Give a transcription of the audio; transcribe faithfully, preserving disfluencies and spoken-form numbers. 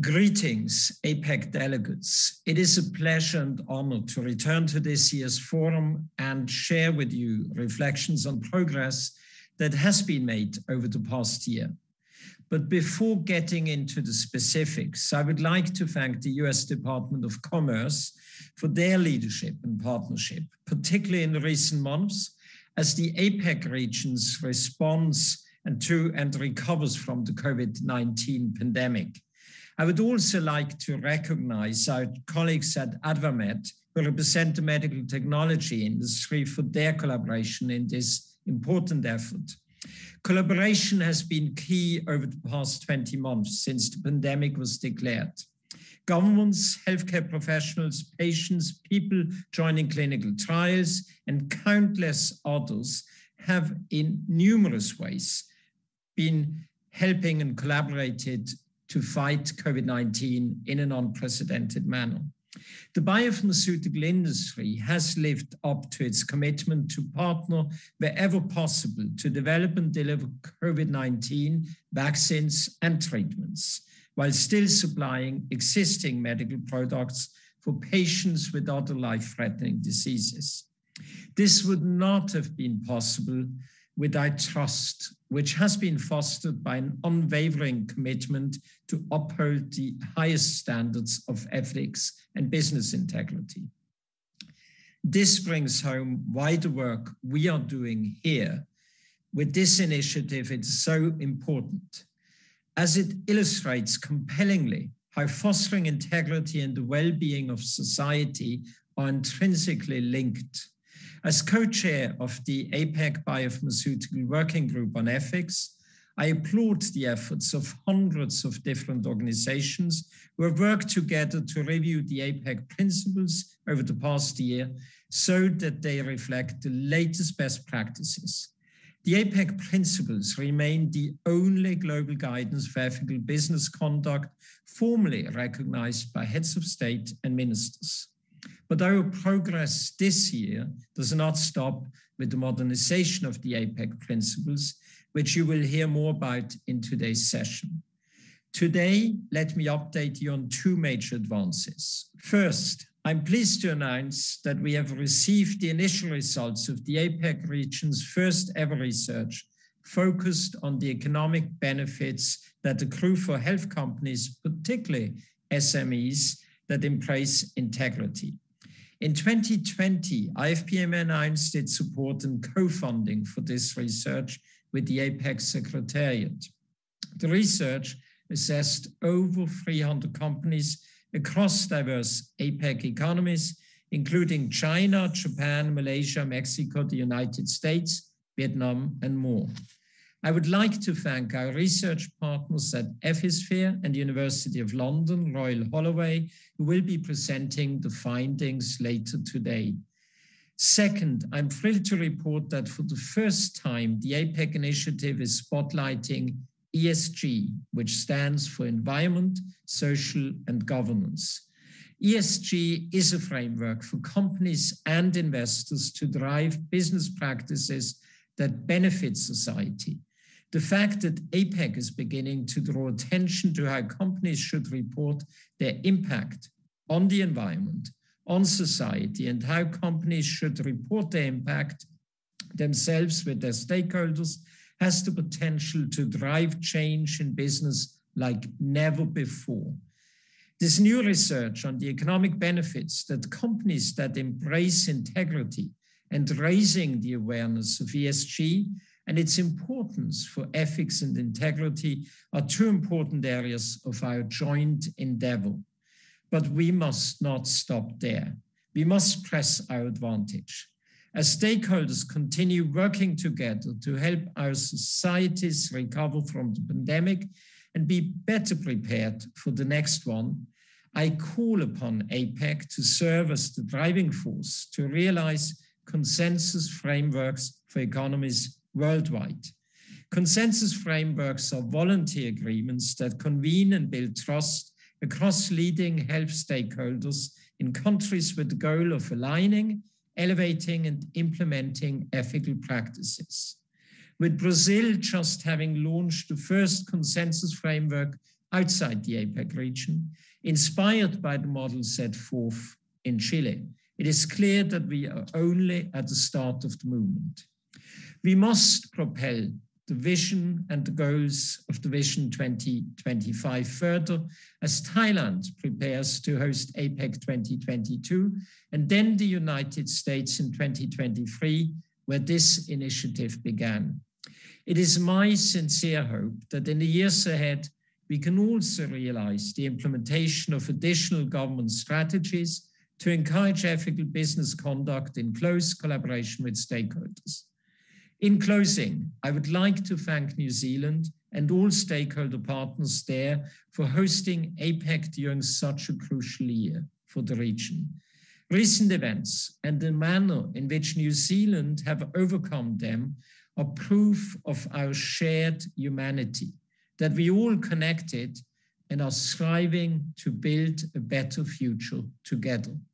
Greetings, APEC delegates. It is a pleasure and honor to return to this year's forum and share with you reflections on progress that has been made over the past year. But before getting into the specifics, I would like to thank the U S Department of Commerce for their leadership and partnership, particularly in the recent months, as the APEC regions responds and to and recovers from the COVID nineteen pandemic. I would also like to recognize our colleagues at AdvaMed, who represent the medical technology industry, for their collaboration in this important effort. Collaboration has been key over the past twenty months since the pandemic was declared. Governments, healthcare professionals, patients, people joining clinical trials, and countless others have in numerous ways been helping and collaborated to fight COVID nineteen in an unprecedented manner. The biopharmaceutical industry has lived up to its commitment to partner wherever possible to develop and deliver COVID nineteen vaccines and treatments, while still supplying existing medical products for patients with other life-threatening diseases. This would not have been possible without trust, which has been fostered by an unwavering commitment to uphold the highest standards of ethics and business integrity. This brings home why the work we are doing here with this initiative is so important, as it illustrates compellingly how fostering integrity and the well-being of society are intrinsically linked. As co-chair of the APEC Biopharmaceutical Working Group on Ethics, I applaud the efforts of hundreds of different organizations who have worked together to review the APEC principles over the past year so that they reflect the latest best practices. The APEC principles remain the only global guidance for ethical business conduct formally recognized by heads of state and ministers. But our progress this year does not stop with the modernization of the APEC principles, which you will hear more about in today's session. Today, let me update you on two major advances. First, I'm pleased to announce that we have received the initial results of the APEC region's first ever research focused on the economic benefits that accrue for health companies, particularly S M Es, that embrace integrity. In twenty twenty, I F P M A announced its support and co-funding for this research with the APEC Secretariat. The research assessed over three hundred companies across diverse APEC economies, including China, Japan, Malaysia, Mexico, the United States, Vietnam, and more. I would like to thank our research partners at Ethisphere and University of London, Royal Holloway, who will be presenting the findings later today. Second, I'm thrilled to report that for the first time, the APEC initiative is spotlighting E S G, which stands for Environment, Social, and Governance. E S G is a framework for companies and investors to drive business practices that benefit society. The fact that APEC is beginning to draw attention to how companies should report their impact on the environment, on society, and how companies should report their impact themselves with their stakeholders has the potential to drive change in business like never before. This new research on the economic benefits that companies that embrace integrity and raising the awareness of E S G and its importance for ethics and integrity are two important areas of our joint endeavor. But we must not stop there. We must press our advantage. As stakeholders continue working together to help our societies recover from the pandemic and be better prepared for the next one, I call upon APEC to serve as the driving force to realize consensus frameworks for economies worldwide. Consensus frameworks are voluntary agreements that convene and build trust across leading health stakeholders in countries with the goal of aligning, elevating, and implementing ethical practices. With Brazil just having launched the first consensus framework outside the APEC region, inspired by the model set forth in Chile. It is clear that we are only at the start of the movement. We must propel the vision and the goals of the Vision twenty twenty-five further as Thailand prepares to host APEC twenty twenty-two and then the United States in twenty twenty-three, where this initiative began. It is my sincere hope that in the years ahead, we can also realize the implementation of additional government strategies to encourage ethical business conduct in close collaboration with stakeholders. In closing, I would like to thank New Zealand and all stakeholder partners there for hosting APEC during such a crucial year for the region. Recent events and the manner in which New Zealand have overcome them are proof of our shared humanity, that we all connected and are striving to build a better future together.